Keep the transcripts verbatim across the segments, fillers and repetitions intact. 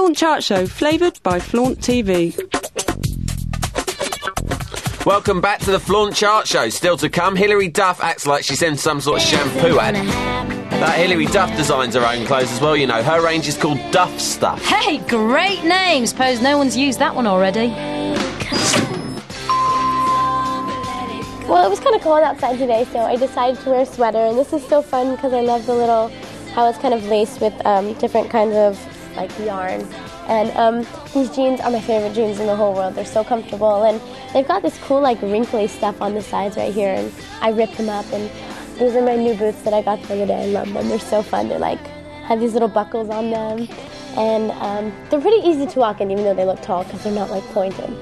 Flaunt Chart Show, flavoured by Flaunt T V. Welcome back to the Flaunt Chart Show. Still to come, Hilary Duff acts like she's in some sort of shampoo ad. That Hilary Duff designs her own clothes as well, you know. Her range is called Duff Stuff. Hey, great name. Suppose no one's used that one already. Well, it was kind of cold outside today, so I decided to wear a sweater, and this is so fun because I love the little, how it's kind of laced with um, different kinds of, like, yarn. And um, these jeans are my favorite jeans in the whole world. They're so comfortable, and they've got this cool, like, wrinkly stuff on the sides right here, and I ripped them up, and these are my new boots that I got the other day. I love them. They're so fun. They're, like, have these little buckles on them, and um, they're pretty easy to walk in, even though they look tall, because they're not, like, pointed.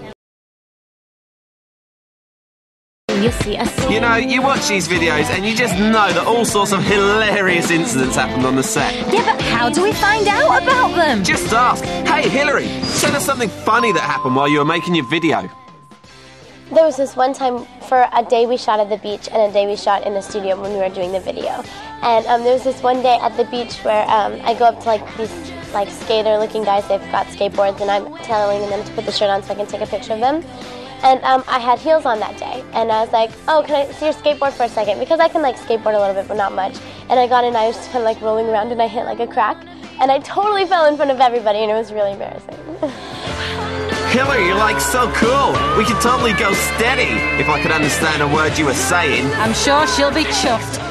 You see us. You know, you watch these videos and you just know that all sorts of hilarious incidents happened on the set. Yeah, but how do we find out about them? Just ask. Hey, Hilary, tell us something funny that happened while you were making your video. There was this one time for a day we shot at the beach and a day we shot in the studio when we were doing the video. And um, there was this one day at the beach where um, I go up to like these like skater-looking guys. They've got skateboards, and I'm telling them to put the shirt on so I can take a picture of them. And um, I had heels on that day, and I was like, oh, can I see your skateboard for a second? Because I can like skateboard a little bit, but not much. And I got in, I was just kind of like rolling around, and I hit like a crack, and I totally fell in front of everybody, and it was really embarrassing. Hilary, you're like so cool. We could totally go steady if I could understand a word you were saying. I'm sure she'll be chuffed.